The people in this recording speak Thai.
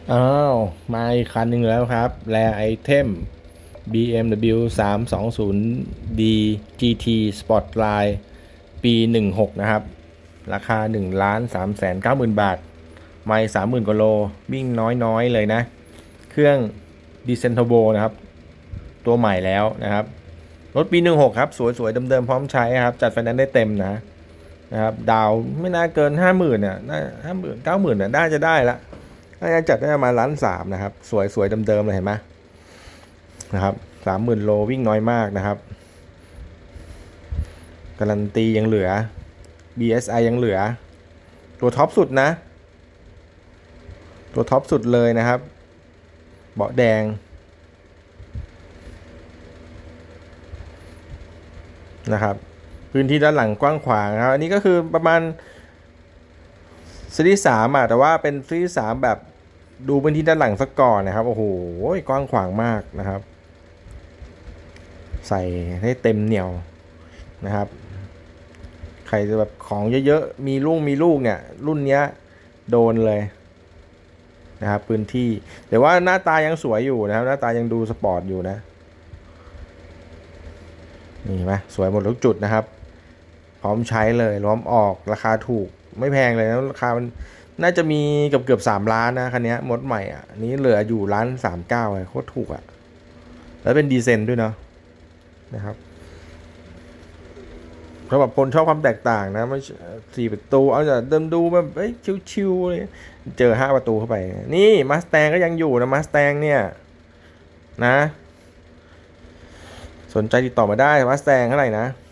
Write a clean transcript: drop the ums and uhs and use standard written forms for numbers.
อ้าวมาอีกคันหนึ่งแล้วครับแรไอเทม BMW 320D GT Sportline ปี16นะครับราคา1,390,000 บาทไม่30,000กว่าโลวิ่งน้อยๆเลยนะเครื่องดีเซนโทโบนะครับตัวใหม่แล้วนะครับรถปี16ครับสวยๆเดิมๆพร้อมใช้ครับจัดไฟแนนซ์ได้เต็มนะครับดาวไม่น่าเกิน50,000น่ะน่า50,00090,000น่ะได้จะได้ละน่าจะจัดได้ประมาณ1,300,000นะครับสวยๆเดิมๆเลยเห็นไหมนะครับ30,000โลวิ่งน้อยมากนะครับการันตียังเหลือ BSI ยังเหลือตัวท็อปสุดนะตัวท็อปสุดเลยนะครับเบาะแดงนะครับพื้นที่ด้านหลังกว้างขวางครับอันนี้ก็คือประมาณซีรีส์3อ่ะแต่ว่าเป็นซีรีส์3แบบดูพื้นที่ด้านหลังสักก่อนนะครับโอ้โหกว้างขวางมากนะครับใส่ให้เต็มเหนียวนะครับใครจะแบบของเยอะๆมีลูกเนี่ยรุ่นเนี้ยโดนเลยนะครับพื้นที่แต่ว่าหน้าตายังสวยอยู่นะครับหน้าตายังดูสปอร์ตอยู่นะนี่ไหมสวยหมดทุกจุดนะครับพร้อมใช้เลยพร้อมออกราคาถูกไม่แพงเลยนะราคามันน่าจะมีเกือบ3,000,000นะคันนี้มดใหม่อ่ะนี้เหลืออยู่1,39,000เลยโคตรถูกอ่ะแล้วเป็นดีเซนด้วยเนาะนะครับสำหรับคนชอบความแตกต่างนะไม่4 ประตูเอาจะเดิมดูแบบชิวๆเลยเจอ5 ประตูเข้าไปนี่มาสแตงก็ยังอยู่นะมาสแตงเนี่ยนะสนใจติดต่อมาได้มาสแตงเท่าไหร่นะ